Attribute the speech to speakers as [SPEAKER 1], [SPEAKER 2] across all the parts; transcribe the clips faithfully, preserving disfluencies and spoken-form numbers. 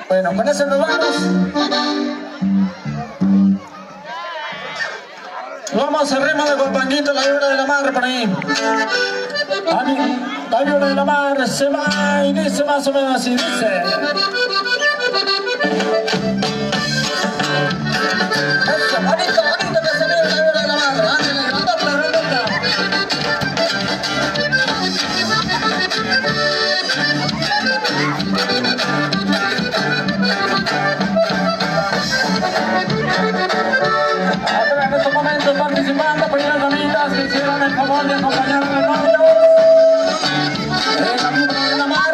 [SPEAKER 1] Bueno, con eso nos vamos. Vamos al ritmo de Guapanguito, la vibra de la mar por ahí. A mí, la vibra de la mar se va y dice más o menos así, dice. Eso, bonito, bonito que se viene la vibra de la mar. Ándale, grandota, grandota. Ahora en estos momentos participando por las amigas que hicieron el favor de acompañarme al novio. La vibra de la mar.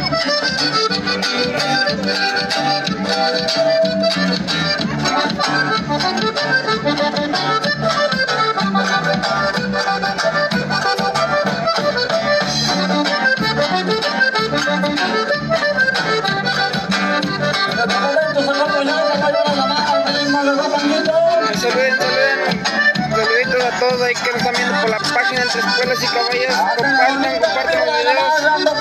[SPEAKER 2] Saluditos a todos ahí que nos están viendo por la página Entre Espuelas y Caballos. Compartan, compartan los videos.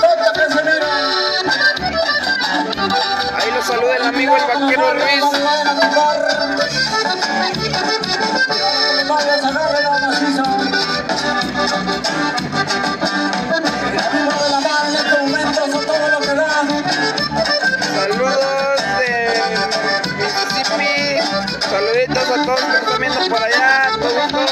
[SPEAKER 2] Ahí los saluda el amigo el Vaquero Ruiz. Saludos de Mississippi. Saluditos a todos que nos están viendo por allá. Todos, todos.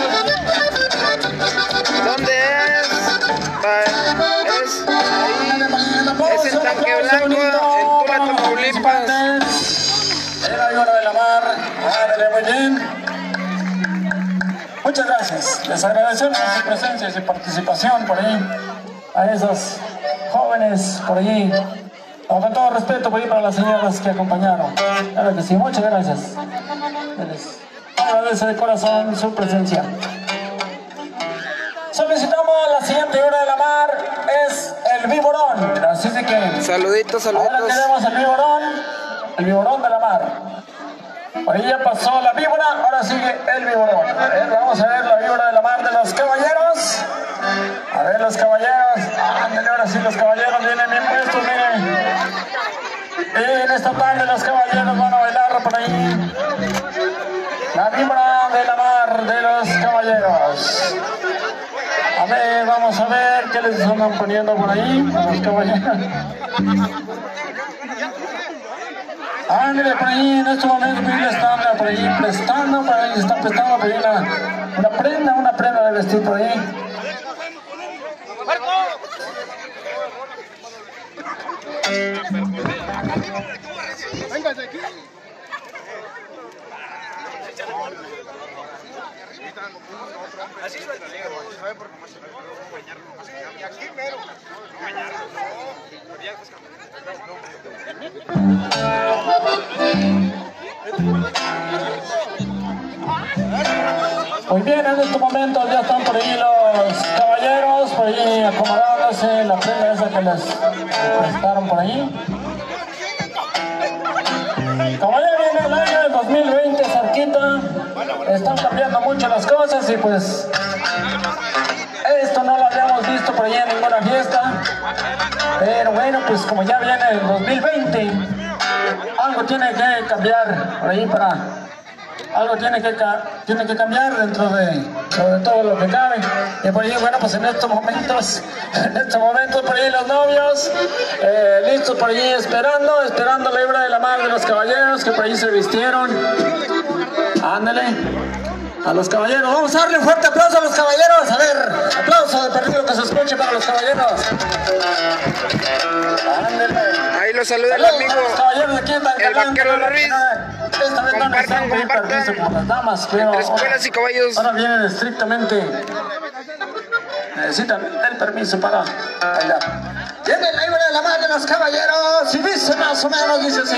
[SPEAKER 2] ¿Dónde es? Es ahí. Es en Tanque Blanco, en Tula, Tamaulipas.
[SPEAKER 1] En la vibra de la mar. Ándale, muy bien. Muchas gracias. Les agradecemos su presencia y su participación por ahí. A esos jóvenes por allí. Con todo respeto por ahí para las señoras que acompañaron. Claro que sí, muchas gracias. Les agradece de corazón su presencia. Solicitamos la siguiente vibra de la mar, es el viborón. Así de que.
[SPEAKER 2] Saluditos, saluditos.
[SPEAKER 1] Ahora tenemos el viborón, el viborón de la mar. Por ahí ya pasó la víbora, ahora sigue el viborón. A ver, vamos a ver la víbora de la mar de los caballeros. A ver los caballeros. Ándale, ahora sí los caballeros vienen bien puestos, miren. Y en esta tarde los caballeros van a bailar por ahí. La víbora de la mar de los caballeros. A ver, vamos a ver qué les andan poniendo por ahí a los caballeros. Ándale, por ahí en estos momentos le están por ahí prestando, por ahí están prestando por ahí una, una prenda, una prenda de vestir por ahí. Véngase aquí. Así es, ¿sabe por qué no se puede bañar? Y aquí mero. Muy bien, en estos momentos ya están por ahí los caballeros, por ahí acomodándose la prenda esa que les prestaron por ahí. Como ya viene el año del dos mil veinte cerquita, están cambiando mucho las cosas y pues esto no lo habíamos visto por ahí en ninguna fiesta. Pero bueno, pues como ya viene el dos mil veinte, algo tiene que cambiar por ahí para... Algo tiene que, tiene que cambiar dentro de, sobre todo lo que cabe. Y por ahí, bueno, pues en estos momentos, en estos momentos por ahí los novios, eh, listos por ahí esperando, esperando la vibra de la mar de los caballeros que por ahí se vistieron. Ándale, a los caballeros. Vamos a darle un fuerte aplauso a los caballeros. A ver, aplauso de perdido que se escuche para los caballeros. Ándale.
[SPEAKER 2] Ahí lo saluda el amigo el Vaquero Ruiz. Compartan, compartan. Entre Espuelas y Caballos.
[SPEAKER 1] Ahora vienen estrictamente. Necesitan el permiso para bailar. Viene la vibra de la mar de los caballeros. Y dice más o menos, dice así.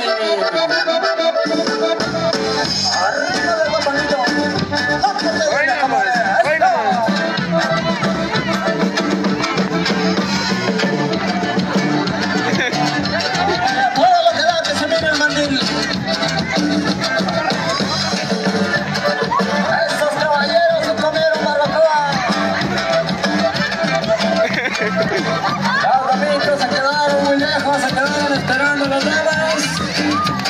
[SPEAKER 1] Arriba del Guapanguito.
[SPEAKER 2] Hoy nomás, hoy nomás.
[SPEAKER 1] Todo lo que da que se viene el mandil. Estos caballeros se comieron barbacoa. Los bromitos se quedaron muy lejos, se quedaron esperando las damas.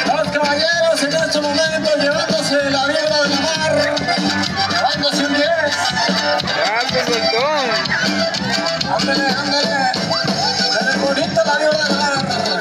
[SPEAKER 1] momento llevándose la vibra del mar, llevándose un diez.
[SPEAKER 2] Ya se soltó.
[SPEAKER 1] Ándale, ándale. Se ve bonita la vibra del mar.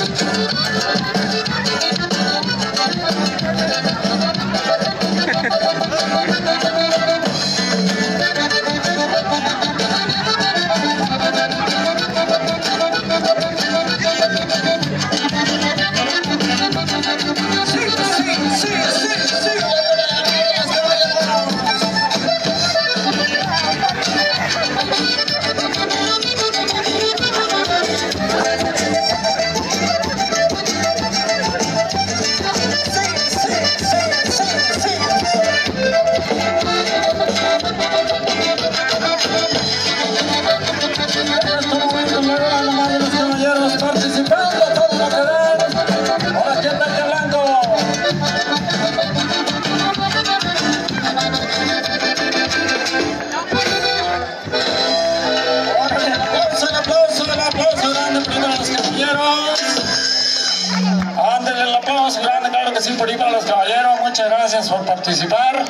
[SPEAKER 1] Por ahí para los caballeros, muchas gracias por participar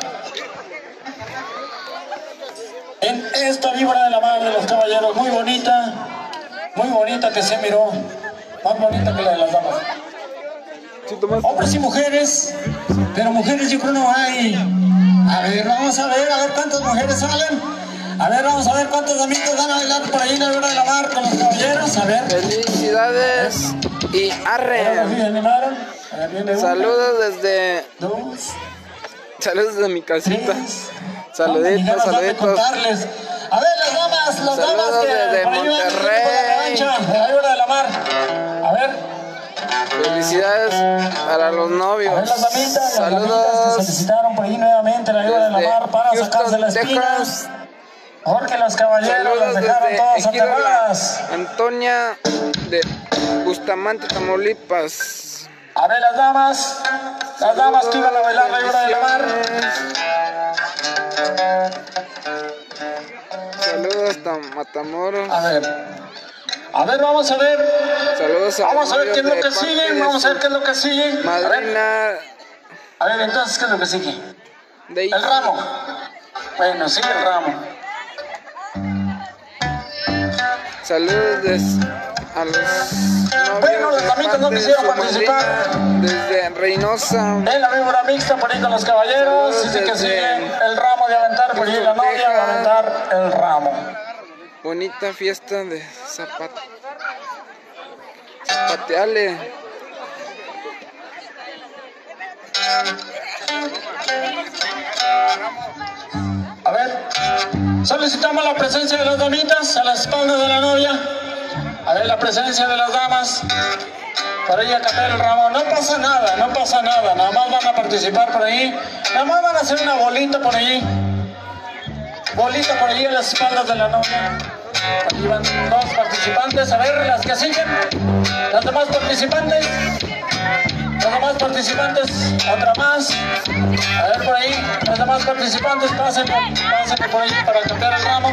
[SPEAKER 1] en esta vibra de la mar de los caballeros, muy bonita, muy bonita que se miró, más bonita que la de las damas. Hombres y mujeres, pero mujeres yo creo no hay. A ver, vamos a ver, a ver cuántas mujeres salen. A ver, vamos a ver cuántos amigos van a bailar por ahí en la vibra de la mar con los caballeros, a ver.
[SPEAKER 2] Felicidades y arre. Saludos desde...
[SPEAKER 1] Dos.
[SPEAKER 2] Saludos desde mi casita.
[SPEAKER 1] Tres.
[SPEAKER 2] Saluditos, saluditos.
[SPEAKER 1] A ver, las damas, las
[SPEAKER 2] Saludos
[SPEAKER 1] damas que
[SPEAKER 2] desde
[SPEAKER 1] por ahí van
[SPEAKER 2] Monterrey.
[SPEAKER 1] por la cancha, de la vibra de la mar. A ver.
[SPEAKER 2] Felicidades para los novios.
[SPEAKER 1] A ver las damitas, las
[SPEAKER 2] Saludos.
[SPEAKER 1] damitas que solicitaron por ahí nuevamente la vibra de la mar para
[SPEAKER 2] Houston,
[SPEAKER 1] sacarse las
[SPEAKER 2] Texas.
[SPEAKER 1] espinas. Porque los caballeros
[SPEAKER 2] Saludos
[SPEAKER 1] las dejaron
[SPEAKER 2] desde
[SPEAKER 1] todas
[SPEAKER 2] Ejido
[SPEAKER 1] aterradas.
[SPEAKER 2] Antonia de Bustamante, Tamaulipas.
[SPEAKER 1] A ver las damas, las damas que iban a bailar la vibra de la mar.
[SPEAKER 2] Saludos hasta Matamoros.
[SPEAKER 1] A ver, a ver, vamos a ver.
[SPEAKER 2] Saludos a
[SPEAKER 1] Vamos a ver qué es lo
[SPEAKER 2] de
[SPEAKER 1] que
[SPEAKER 2] parte
[SPEAKER 1] sigue.
[SPEAKER 2] de
[SPEAKER 1] Vamos a ver
[SPEAKER 2] su
[SPEAKER 1] qué es lo que sigue. A ver,
[SPEAKER 2] Madrina
[SPEAKER 1] a ver, entonces, ¿qué es lo que sigue?
[SPEAKER 2] de
[SPEAKER 1] El ramo. Bueno, sigue el ramo.
[SPEAKER 2] Saludos des- a los novios
[SPEAKER 1] Bueno, los
[SPEAKER 2] de
[SPEAKER 1] damitas no
[SPEAKER 2] parte de
[SPEAKER 1] quisieron
[SPEAKER 2] su
[SPEAKER 1] participar.
[SPEAKER 2] madrina desde Reynosa.
[SPEAKER 1] En la víbora mixta por ahí con los caballeros.
[SPEAKER 2] Saludos
[SPEAKER 1] Dice que
[SPEAKER 2] desde
[SPEAKER 1] sigue el ramo de aventar. Por ahí la novia va a aventar el ramo.
[SPEAKER 2] Bonita fiesta de zapat zapateale.
[SPEAKER 1] A ver, solicitamos la presencia de las damitas a las espaldas de la novia. A ver, la presencia de las damas para ir a cambiar el ramo. No pasa nada, no pasa nada. Nada más van a participar por ahí. Nada más van a hacer una bolita por ahí. Bolita por ahí a las espaldas de la novia. Aquí van dos participantes. A ver, las que siguen. Las demás participantes. Los demás participantes, otra más. A ver por ahí, los demás participantes, pásenle, pásenle por ahí para cambiar el ramo.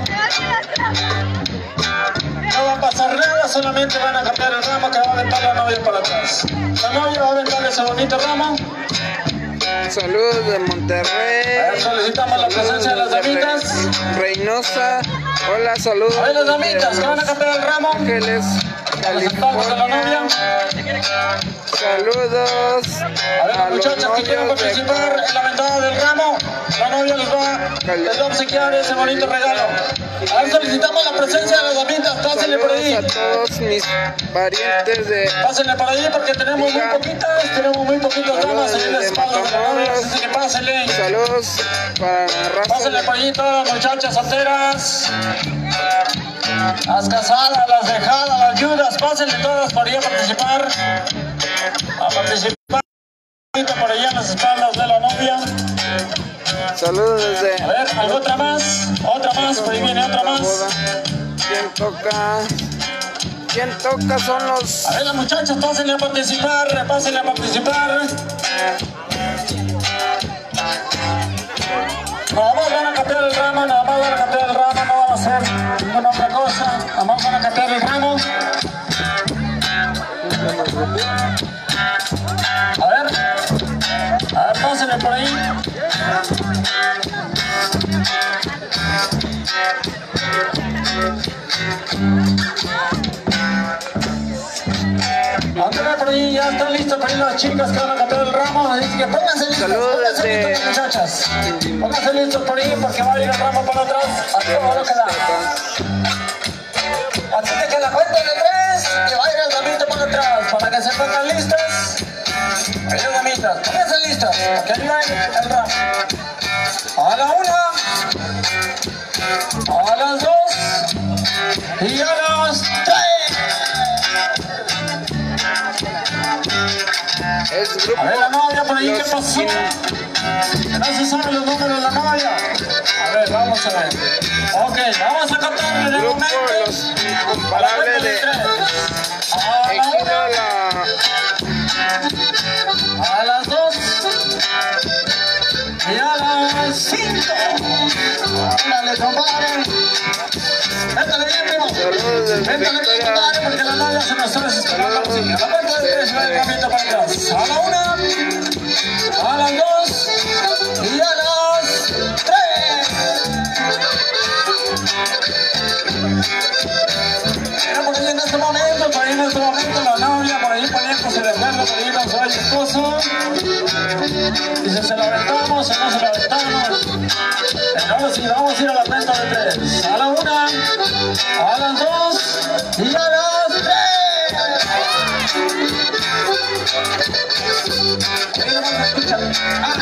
[SPEAKER 1] No va a pasar nada, solamente van a cambiar el ramo que va a aventar la novia para atrás. La novia va a aventar ese bonito ramo.
[SPEAKER 2] Saludos de
[SPEAKER 1] A
[SPEAKER 2] Monterrey.
[SPEAKER 1] ver, solicitamos la presencia de las damitas.
[SPEAKER 2] Re- Reynosa. Hola, saludos.
[SPEAKER 1] A ver, las
[SPEAKER 2] desde
[SPEAKER 1] damitas que van a cambiar el ramo.
[SPEAKER 2] Ángeles,
[SPEAKER 1] A las espaldas de la novia.
[SPEAKER 2] California. Saludos
[SPEAKER 1] A ver, las muchachas que quieran
[SPEAKER 2] novios de
[SPEAKER 1] participar en la ventada del ramo, la novia les va, les va a obsequiar ese bonito regalo. A ver, solicitamos la presencia de las damitas, pásenle por ahí.
[SPEAKER 2] Saludos a todos mis parientes de
[SPEAKER 1] Pásenle por ahí porque tenemos muy poquitas, tenemos muy poquitas damas ahí en la
[SPEAKER 2] desde
[SPEAKER 1] espalda de la novia, así que pásenle.
[SPEAKER 2] Saludos para la raza.
[SPEAKER 1] Pásenle por ahí todas las muchachas solteras, las casadas, las dejadas, las viudas, pásenle todas por ahí a participar. A participar por allá en las espaldas de la novia.
[SPEAKER 2] Saludos desde.
[SPEAKER 1] A ver, ¿algo otra más? Otra más, por ahí viene otra más.
[SPEAKER 2] ¿Quién toca? ¿Quién toca? Son los.
[SPEAKER 1] A ver, las muchachas, pásenle a participar, pásenle a participar. Nada más van a cambiar el ramo, nada más van a cambiar el ramo, no van a hacer ninguna otra cosa. Nada más van a cambiar el ramo. A ver, a ver, pásenle ahí, ya están listos para ir las chicas que van a cantar el ramo. Así que pónganse listos, pónganse listos, muchachas. Pónganse listos por ahí porque va a ir el ramo para atrás a todo lo que da. Así que que la cuenta de tres y va a ir el ramito para atrás para que se pongan listas. Ahí las damitas, pónganse listas, porque ahí va el ramo. A la una, a las dos y a las tres. A ver la novia por ahí, ¿qué pasó? No se saben los números de la novia. A ver, vamos a ver. Ok, vamos a contarle de momento. A la cuenta de tres. A la una, a las dos y a las cinco. Dale, compadre. Métale bien, primo. Métale bien, compadre, porque la novia se nos está desesperando. A la cuenta de tres va el camino para atrás. A la una, a las dos y a las tres. Era por ahí en este momento, por ahí en este momento la novia, por ahí poniéndose de acuerdo, por ahí con su esposo. Dice, ¿se lo aventamos o no se lo aventamos? Ahora sí, vamos a ir a la cuenta de tres. A la una, a las dos y a las tres. Ahí nomás me escuchan. Ah.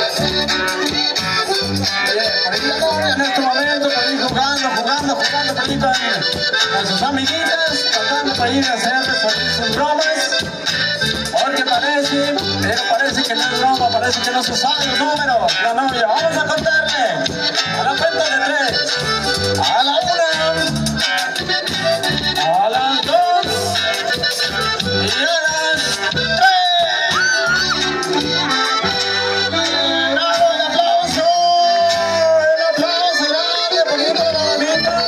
[SPEAKER 1] Por ahí la novia en este momento, por ahí jugando, jugando, jugando, por ahí con, con sus amiguitas, tratando por ahí de hacerle sus bromas. Porque parece, pero parece que no es broma, parece que no se saben los números. La novia, vamos a contarle a la cuenta de tres. A la una, a las dos y a las tres. ¡Bravo, el aplauso! ¡El aplauso grande! ¡Poquito de la mamita!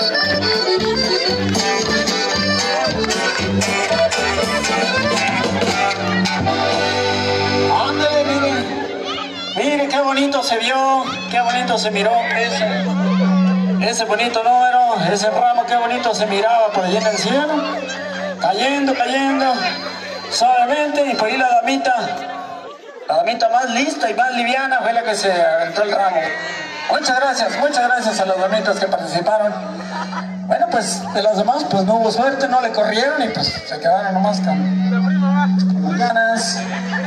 [SPEAKER 1] Ándale, mire. Mire qué bonito se vio, qué bonito se miró ese, ese bonito número, ese ramo, qué bonito se miraba por allí en el cielo. Cayendo, cayendo, suavemente, y por ahí la damita, la damita más lista y más liviana fue la que se aventó el ramo. Muchas gracias, muchas gracias a las damitas que participaron. Bueno, pues de las demás pues no hubo suerte, no le corrieron y pues se quedaron nomás con, con ganas.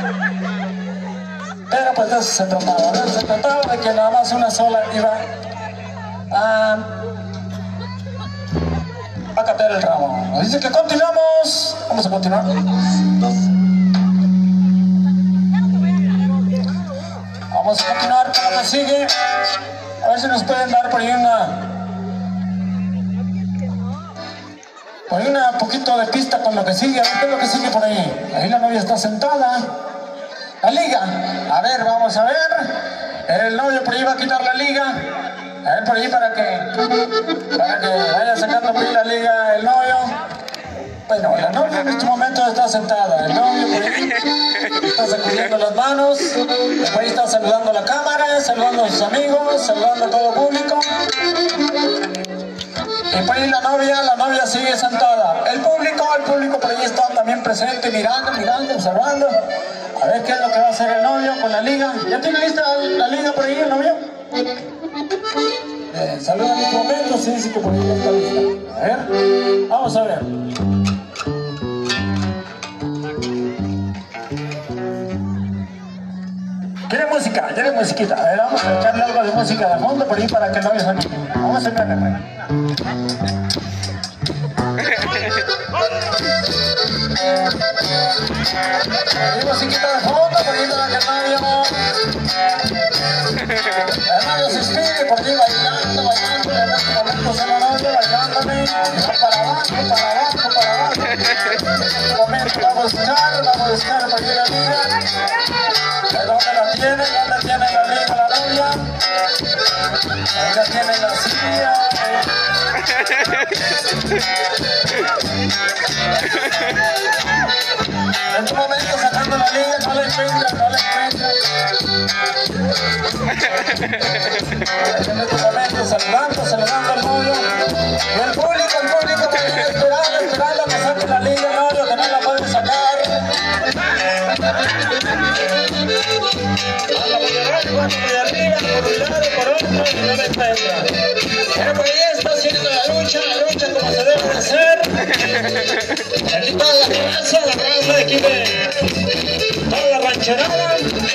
[SPEAKER 1] Pero pues de eso se trataba, ¿no? Se trataba de que nada más una sola iba a, a cantar el ramo. Nos dice que continuamos. Vamos a continuar. Vamos a continuar con lo que sigue. A ver si nos pueden dar por ahí una... Por ahí una poquito de pista con lo que sigue. A ver qué es lo que sigue por ahí. Ahí la novia está sentada. La liga. A ver, vamos a ver. El novio por ahí va a quitar la liga. A ver por ahí para que para que vaya sacando por ahí la liga el novio. Bueno, la novia en este momento está sentada. El novio por ahí está sacudiendo las manos. Después ahí está saludando a la cámara, saludando a sus amigos, saludando a todo el público. Y por ahí la novia, la novia sigue sentada. El público, el público por ahí está también presente, mirando, mirando, observando. A ver qué es lo que va a hacer el novio con la liga. ¿Ya tiene lista la liga por ahí el novio? Eh, saluda en este momento, sí, dice que por ahí ya está lista. A ver, vamos a ver. ¿Quiere música? ¿Quiere musiquita? A ver, vamos a echarle algo de música de fondo por ahí para que el novio se anime. Vamos a echarle, bueno. Hay musiquita de fondo por ahí para que el novio... El novio se inspire por ahí bailando, bailando. En este momento se la novia bailándome. Para abajo, para abajo, para abajo. En este momento vamos a buscar, vamos a buscar por ahí la liga. ¿Dónde la tiene? ¿Dónde tiene la liga la novia? Ahí la tiene la silla. En este momento sacando la liga, no la encuentra, no la encuentra. En este momento saludando, saludando al novio. Y el público, el público por ahí esperando, esperando que saque la liga, novio, que no la puede sacar. por un lado, por otro, y no me encuentra. Pero por ahí está haciendo la lucha, la lucha como se debe de hacer. Aquí toda la raza, la raza de aquí de toda la rancherada.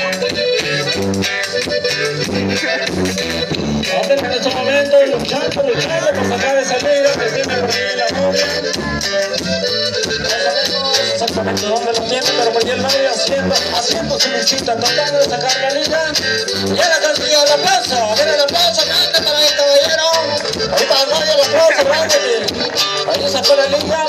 [SPEAKER 1] Anden en estos momentos luchando, luchando por sacar esa liga que tiene por ahí la novia. No sabemos exactamente dónde lo tiene, pero por ahí el novio haciendo, haciendo su luchita, tratando de sacar la liga. Y ahora consigue el aplauso, a ver el aplauso, grande para el caballero. Ahí para el novio el aplauso, grande. Ahí sacó la liga.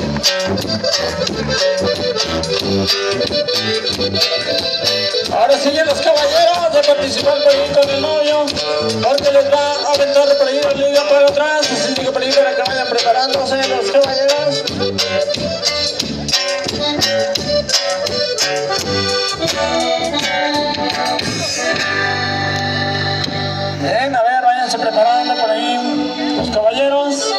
[SPEAKER 1] Ahora siguen los caballeros a participar por ahí con el novio, porque les va a aventar por ahí la liga para atrás, así que por ahí para que vayan preparándose los caballeros. Bien, a ver, váyanse preparando por ahí los caballeros.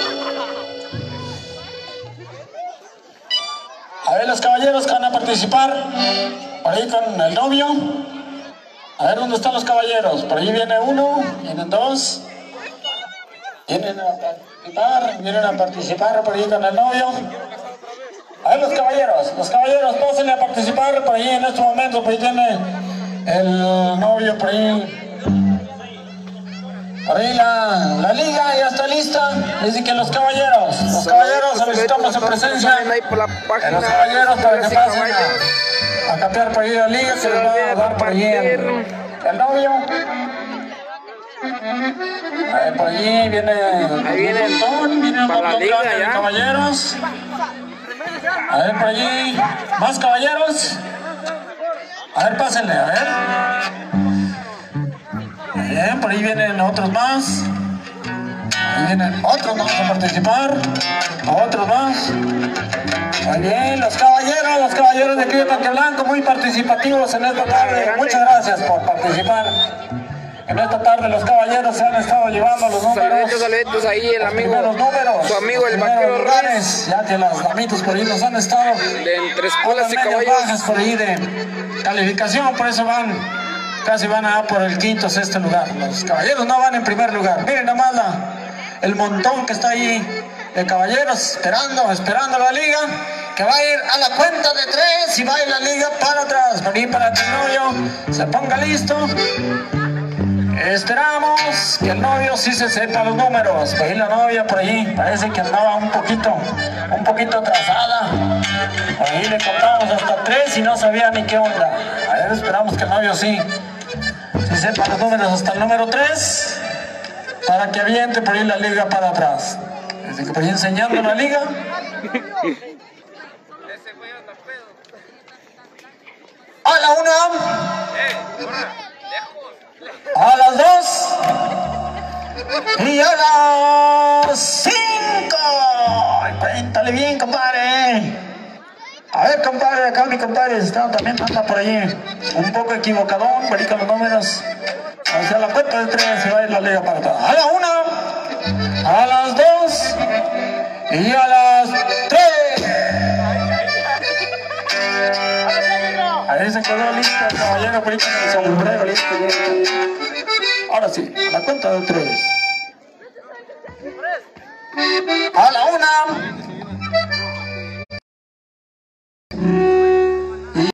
[SPEAKER 1] A ver, los caballeros que van a participar por ahí con el novio. A ver, ¿dónde están los caballeros? Por ahí viene uno, vienen dos. Vienen a participar, vienen a participar por ahí con el novio. A ver, los caballeros, los caballeros, pásenle a participar por ahí en este momento. Por ahí tiene el novio, por ahí. Por ahí la, la liga ya está lista. Dice que los caballeros, los caballeros solicitamos su presencia. De los caballeros para que pasen a, a cambiar por ahí la liga que les va a dar por ahí el, el novio. A ver, por allí viene,
[SPEAKER 2] ahí viene
[SPEAKER 1] un montón, viene un montón de caballeros. A ver, por allí, más caballeros. A ver, pásenle, a ver. Bien, por ahí vienen otros más. Ahí vienen otros más a participar. Otros más. Muy bien, los caballeros, los caballeros de aquí de Tanque Blanco, muy participativos en esta tarde. Muchas gracias por participar. En esta tarde los caballeros se han estado llevando los números.
[SPEAKER 2] Saluditos, saluditos ahí el amigo,
[SPEAKER 1] números,
[SPEAKER 2] su amigo el vaquero
[SPEAKER 1] lugares, ya que las damitas por ahí nos han estado
[SPEAKER 2] de entre escuelas y caballos
[SPEAKER 1] bajas por ahí de calificación, por eso van, casi van a por el quinto, sexto lugar. Los caballeros no van en primer lugar. Miren nomás la, el montón que está ahí de caballeros esperando, esperando la liga, que va a ir a la cuenta de tres y va a ir la liga para atrás, por ahí para que el novio se ponga listo. Esperamos que el novio sí se sepa los números. Por ahí la novia por ahí parece que andaba un poquito, un poquito atrasada. Por ahí le contamos hasta tres y no sabía ni qué onda. A ver, esperamos que el novio sí, sí sepa los números hasta el número tres, para que aviente por ahí la liga para atrás. Desde que por ahí enseñando la liga. A la una. A las dos y a las cinco. Cuéntale bien, compadre. A ver, compadre, acá mi compadre está, también anda por allí un poco equivocadón, por ahí con los números. Hacia la cuenta de tres se va a ir la liga para atrás. A la una, a las dos y a las tres. Ahí se quedó listo el caballero por ahí con el sombrero listo. Ahora sí, a la cuenta de tres. A la